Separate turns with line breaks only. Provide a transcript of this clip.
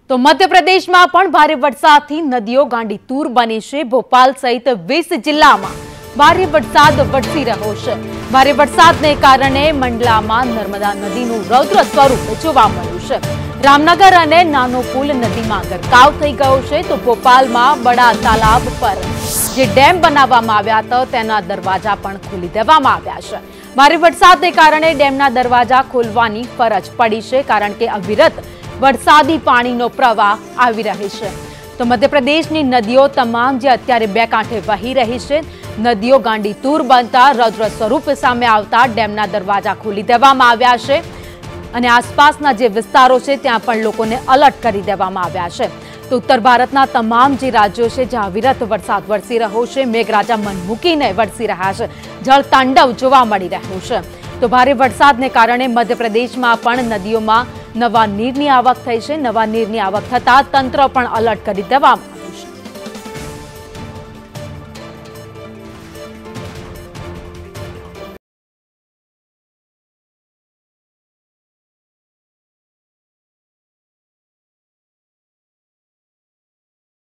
તો મધ્યપ્રદેશમાં પણ ભારે વરસાદથી નદીઓ ગાંડીતુર બની છે। ભોપાલ સહિત 20 જિલ્લામાં ભારે વરસાદ વરસી રહ્યો છે। ભારે વરસાદને કારણે મંડલામાં નર્મદા નદીનું રૌદ્ર સ્વરૂપ જોવા મળ્યું છે। રામનગર અને નાનો પુલ નદીમાં ગરકાવ થઈ ગયો છે। તો ભોપાલમાં બડા તાલાબ પર જે ડેમ બનાવવામાં આવ્યા હતા તેના દરવાજા પણ ખોલી દેવામાં આવ્યા છે। ભારે વરસાદને કારણે ડેમના દરવાજા ખોલવાની ફરજ પડી છે, કારણ કે અવિરત વરસાદી પાણીનો પ્રવાહ આવી રહ્યો છે। તો મધ્યપ્રદેશની નદીઓ તમામ જે અત્યારે બે કાંઠે વહી રહી છે, નદીઓ ગાંડીતુર બનતા રૌદ્ર સ્વરૂપ સામે આવતા ડેમના દરવાજા ખોલી દેવામાં આવ્યા છે અને આસપાસના જે વિસ્તારો છે ત્યાં પણ લોકોને એલર્ટ કરી દેવામાં આવ્યા છે। તો ઉત્તર ભારતના તમામ જે રાજ્યો છે જ્યાં અવિરત વરસાદ વરસી રહ્યો છે, મેઘરાજા મન મૂકીને વરસી રહ્યા છે, જળ તાંડવ જોવા મળી રહ્યું છે। તો ભારે વરસાદને કારણે મધ્યપ્રદેશમાં પણ નદીઓમાં નવા નીરની આવક થઈ છે। નવા નીરની આવક થતાં તંત્ર પણ એલર્ટ કરી દેવામાં